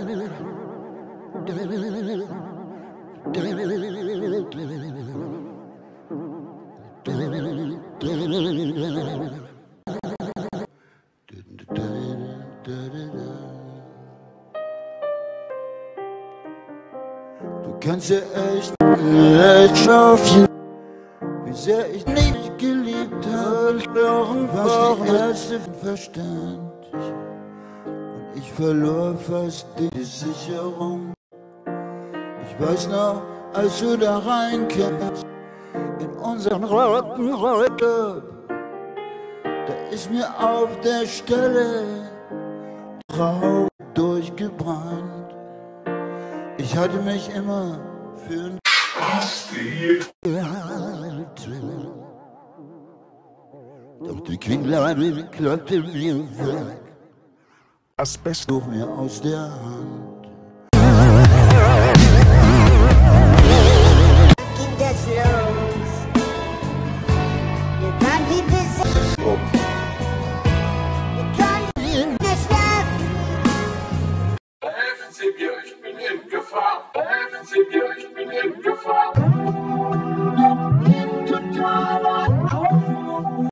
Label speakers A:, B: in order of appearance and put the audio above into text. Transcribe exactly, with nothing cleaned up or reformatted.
A: Du kannst ja echt nicht schaffen, wie sehr ich nicht geliebt habe. Was die erste Verstand. Und ich verlor fast die Sicherung. Ich weiß noch, als du da reinkamst in unseren Rock'n'Roll-Club, da ist mir auf der Stelle Rauch durchgebrannt. Ich hatte mich immer für ein Spaß gehalten. Doch die Quinglein klappte mir weg. Asbest durch mir aus der Hand.
B: Geht das los? Wir waren wie besetzt. Wir konnten nicht schlafen.
C: Helfen Sie mir, ich bin in Gefahr. Helfen Sie mir.